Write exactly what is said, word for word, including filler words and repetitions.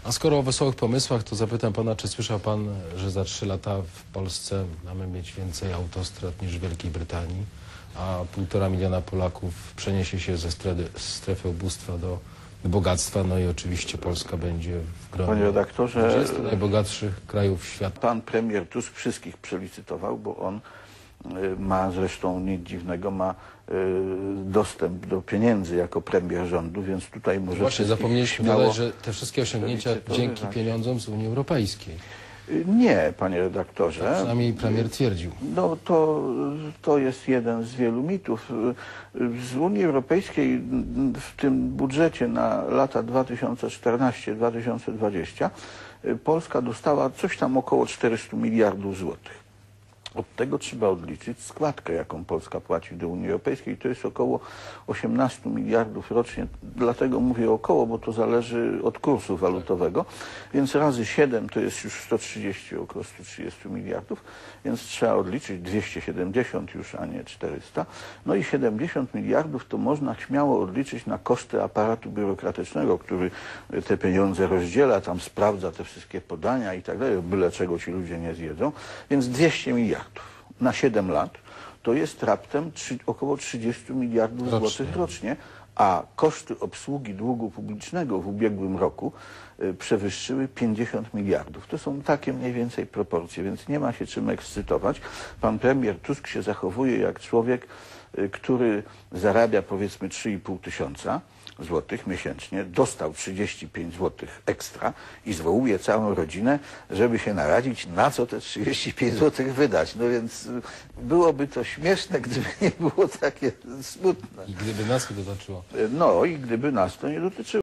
A skoro o wesołych pomysłach, to zapytam pana, czy słyszał pan, że za trzy lata w Polsce mamy mieć więcej autostrad niż w Wielkiej Brytanii, a półtora miliona Polaków przeniesie się ze strefy, strefy ubóstwa do bogactwa, no i oczywiście Polska będzie w gronie Panie redaktorze, dwudziestu najbogatszych krajów świata. Pan premier Tusk wszystkich przelicytował, bo on y, ma zresztą nic dziwnego, ma y, dostęp do pieniędzy jako premier rządu, więc tutaj może Właśnie zapomnieliśmy śmiało... dodać, że te wszystkie osiągnięcia dzięki tak. pieniądzom z Unii Europejskiej. Y, Nie, panie redaktorze. Tak przynajmniej premier twierdził. No to, to jest jeden z wielu mitów. Z Unii Europejskiej w tym budżecie na lata dwa tysiące czternasty do dwa tysiące dwudziestego Polska dostała coś tam około czterystu miliardów złotych. Od tego trzeba odliczyć składkę, jaką Polska płaci do Unii Europejskiej. To jest około osiemnastu miliardów rocznie. Dlatego mówię około, bo to zależy od kursu walutowego. Więc razy siedem to jest już sto trzydzieści, około stu trzydziestu miliardów. Więc trzeba odliczyć dwieście siedemdziesiąt już, a nie czterysta. No i siedemdziesiąt miliardów to można śmiało odliczyć na koszty aparatu biurokratycznego, który te pieniądze rozdziela, tam sprawdza te wszystkie podania i tak dalej. Byle czego ci ludzie nie zjedzą. Więc dwieście miliardów. Na siedem lat to jest raptem trzy, około trzydziestu miliardów rocznie. złotych rocznie, a koszty obsługi długu publicznego w ubiegłym roku y, przewyższyły pięćdziesiąt miliardów. To są takie mniej więcej proporcje, więc nie ma się czym ekscytować. Pan premier Tusk się zachowuje jak człowiek, y, który zarabia powiedzmy trzy i pół tysiąca złotych miesięcznie, dostał trzydzieści pięć złotych ekstra i zwołuje całą rodzinę, żeby się naradzić, na co te trzydzieści pięć złotych wydać. No więc byłoby to śmieszne, gdyby nie było takie smutne. I gdyby nas to dotyczyło. No i gdyby nas to nie dotyczyło.